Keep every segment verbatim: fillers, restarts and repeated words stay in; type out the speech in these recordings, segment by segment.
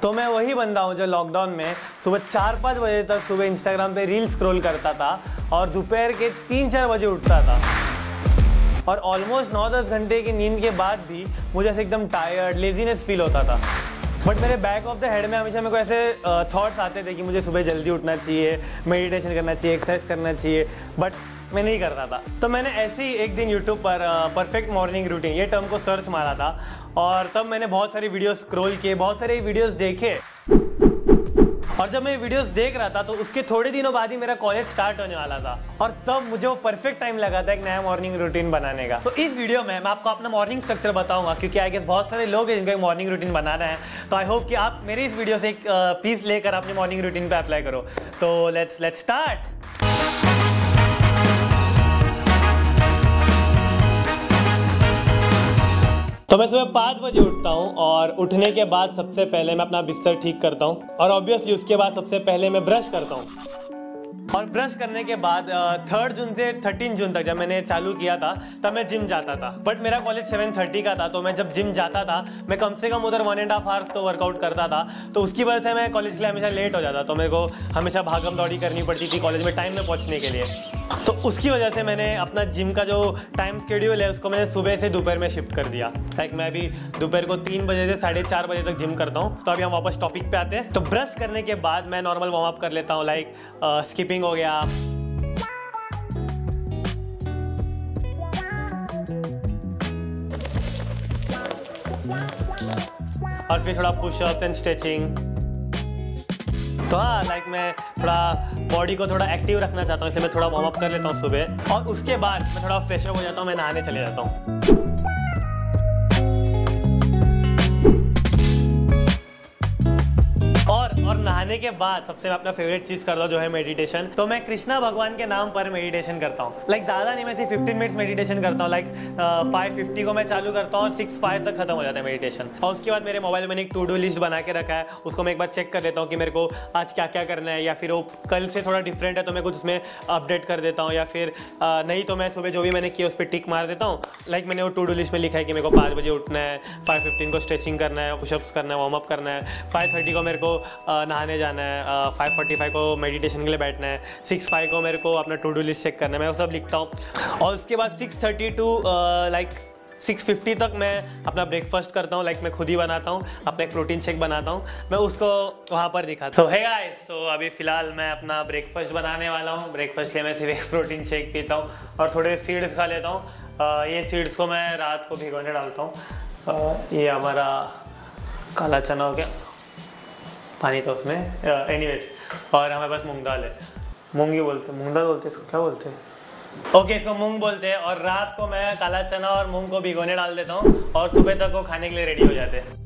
तो मैं वही बंदा हूँ जो लॉकडाउन में सुबह चार पाँच बजे तक सुबह इंस्टाग्राम पे रील स्क्रॉल करता था और दोपहर के तीन चार बजे उठता था और ऑलमोस्ट नौ दस घंटे की नींद के बाद भी मुझे ऐसे एकदम टायर्ड लेजीनेस फील होता था। बट मेरे बैक ऑफ द हेड में हमेशा मेरे को ऐसे थॉट्स आते थे कि मुझे सुबह जल्दी उठना चाहिए, मेडिटेशन करना चाहिए, एक्सरसाइज करना चाहिए, बट मैं नहीं करता था। तो मैंने ऐसे ही एक दिन यूट्यूब पर परफेक्ट मॉर्निंग रूटीन ये टर्म को सर्च मारा था और तब मैंने बहुत सारी वीडियोस स्क्रॉल किए, बहुत सारे वीडियोस देखे और जब मैं वीडियोस देख रहा था तो उसके थोड़े दिनों बाद ही मेरा कॉलेज स्टार्ट होने वाला था और तब मुझे वो परफेक्ट टाइम लगा था एक नया मॉर्निंग रूटीन बनाने का। तो इस वीडियो में मैं आपको अपना मॉर्निंग स्ट्रक्चर बताऊंगा क्योंकि आई गेस बहुत सारे लोग हैं जिनका एक मॉर्निंग रूटीन बनाना है। तो आई होप कि आप मेरी इस वीडियो से एक पीस लेकर अपने मॉर्निंग रूटीन पे अप्लाई करो। तो लेट्स लेट्स स्टार्ट। तो मैं सुबह पाँच बजे उठता हूँ और उठने के बाद सबसे पहले मैं अपना बिस्तर ठीक करता हूँ और ऑब्वियसली उसके बाद सबसे पहले मैं ब्रश करता हूँ और ब्रश करने के बाद थर्ड जून से थर्टीन जून तक जब मैंने चालू किया था तब मैं जिम जाता था। बट मेरा कॉलेज सेवन थर्टी का था तो मैं जब जिम जाता था मैं कम से कम उधर वन एंड हाफ आवर्स तो वर्कआउट करता था। तो उसकी वजह से मैं कॉलेज के लिए हमेशा लेट हो जाता तो मेरे को हमेशा भागम दौड़ी करनी पड़ती थी कॉलेज में टाइम में पहुँचने के लिए। तो उसकी वजह से मैंने अपना जिम का जो टाइम स्केड्यूल है उसको मैंने सुबह से दोपहर में शिफ्ट कर दिया। लाइक मैं अभी दोपहर को तीन बजे से साढ़े चार बजे तक जिम करता हूँ। तो अभी हम वापस टॉपिक पे आते हैं। तो ब्रश करने के बाद मैं नॉर्मल वार्म अप कर लेता हूँ, लाइक स्किपिंग हो गया, और फिर थोड़ा पुशअप्स एंड स्ट्रेचिंग। तो हाँ, लाइक मैं थोड़ा बॉडी को थोड़ा एक्टिव रखना चाहता हूँ इसलिए मैं थोड़ा वार्म अप कर लेता हूँ सुबह और उसके बाद मैं थोड़ा फ्रेश अप हो जाता हूँ, मैं नहाने चले जाता हूँ। और और नहाने के बाद सबसे मैं अपना फेवरेट चीज करता हूँ जो है मेडिटेशन। तो मैं कृष्णा भगवान के नाम पर मेडिटेशन करता हूँ। लाइक ज्यादा नहीं, मैं सिर्फ फिफ्टीन मिनट्स मेडिटेशन करता हूँ। लाइक फाइव फिफ्टी को मैं चालू करता हूँ और सिक्स फाइव तक खत्म हो जाता है मेडिटेशन। और उसके बाद मेरे मोबाइल में मैंने एक टू डू लिस्ट बना के रखा है, उसको मैं एक बार चेक कर लेता हूँ कि मेरे को आज क्या क्या करना है, या फिर वो कल से थोड़ा डिफरेंट है तो मैं कुछ उसमें अपडेट कर देता हूँ, या फिर आ, नहीं तो मैं सुबह जो भी मैंने किया उस पर टिक मार देता हूँ। लाइक मैंने वो टू डू लिस्ट में लिखा है कि मेरे को पाँच बजे उठना है, फाइव फिफ्टीन को स्ट्रेचिंग करना है, पुशअप्स करना है, वार्म अप करना है, फाइव थर्टी को मेरे को नहाने जाना है, फाइव फोर्टी फाइव को मेडिटेशन के लिए बैठना है, सिक्स फाइव को मेरे को अपना टू डू लिस्ट चेक करना है, मैं वो सब लिखता हूँ। और उसके बाद six thirty to like six fifty तक मैं अपना ब्रेकफास्ट करता हूँ। लाइक मैं खुद ही बनाता हूँ, अपना एक प्रोटीन शेक बनाता हूँ, मैं उसको वहाँ पर दिखाता हूँ। तो है गाइस, तो अभी फ़िलहाल मैं अपना ब्रेकफास्ट बनाने वाला हूँ। ब्रेकफास्ट के लिए मैं सिर्फ एक प्रोटीन शेक पीता हूँ और थोड़े सीड्स खा लेता हूँ। ये सीड्स को मैं रात को भिगोने डालता हूँ। ये हमारा काला चना हो गया, पानी तो उसमें एनीवेज, और हमारे पास मूंग दाल है, मूंगी बोलते हैं, मूंग दाल बोलते हैं, इसको क्या बोलते हैं, ओके okay, इसको मूंग बोलते हैं। और रात को मैं काला चना और मूंग को भिगोने डाल देता हूँ और सुबह तक वो खाने के लिए रेडी हो जाते हैं।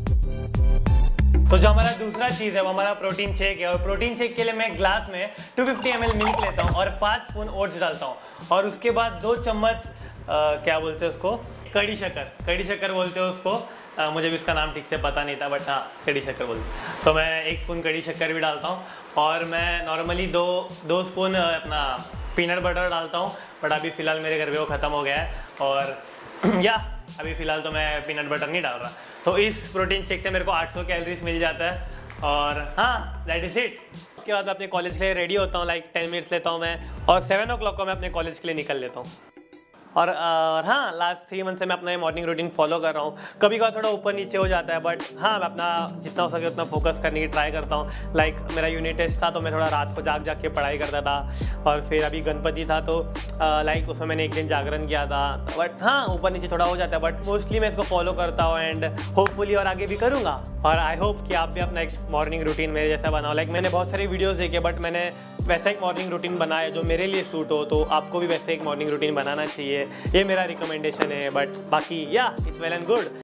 तो जो हमारा दूसरा चीज़ है वो हमारा प्रोटीन शेक है और प्रोटीन शेक के लिए मैं ग्लास में two fifty M L milk लेता हूँ और पाँच स्पून ओट्स डालता हूँ और उसके बाद दो चम्मच क्या बोलते हैं उसको, कड़ी शक्कर, कड़ी शक्कर बोलते हैं उसको। आ, मुझे भी इसका नाम ठीक से पता नहीं था बट हाँ कड़ी शक्कर बोलते। तो मैं एक स्पून कड़ी शक्कर भी डालता हूँ और मैं नॉर्मली दो दो स्पून अपना पीनट बटर डालता हूँ, बट अभी फ़िलहाल मेरे घर पे वो ख़त्म हो गया है और या अभी फ़िलहाल तो मैं पीनट बटर नहीं डाल रहा। तो इस प्रोटीन शेक से मेरे को आठ सौ कैलोरीज मिल जाता है और हाँ दैट इज़ इट। उसके बाद अपने कॉलेज के लिए रेडी होता हूँ, लाइक टेन मिनट्स लेता हूँ मैं और सेवन ओ क्लॉक को मैं अपने कॉलेज के लिए निकल लेता हूँ। और आ, हाँ लास्ट थ्री मंथ से मैं अपना ये मॉर्निंग रूटीन फॉलो कर रहा हूँ। कभी कभार थोड़ा ऊपर नीचे हो जाता है बट हाँ मैं अपना जितना हो सके उतना फोकस करने की ट्राई करता हूँ। लाइक मेरा यूनिट टेस्ट था तो मैं थोड़ा रात को जाग जाग के पढ़ाई करता था और फिर अभी गणपति था तो लाइक उसमें मैंने एक दिन जागरण किया था। बट हाँ ऊपर नीचे थोड़ा हो जाता है बट मोस्टली मैं इसको फॉलो करता हूँ एंड होपफुली और आगे भी करूँगा। और आई होप कि आप भी अपना एक मॉर्निंग रूटीन मेरे जैसा बनाओ। लाइक मैंने बहुत सारी वीडियोज़ देखे बट मैंने वैसा एक मॉर्निंग रूटीन बनाया जो मेरे लिए सूट हो, तो आपको भी वैसे एक मॉर्निंग रूटीन बनाना चाहिए, ये मेरा रिकमेंडेशन है। बट बाकी या इट्स वेल एंड गुड।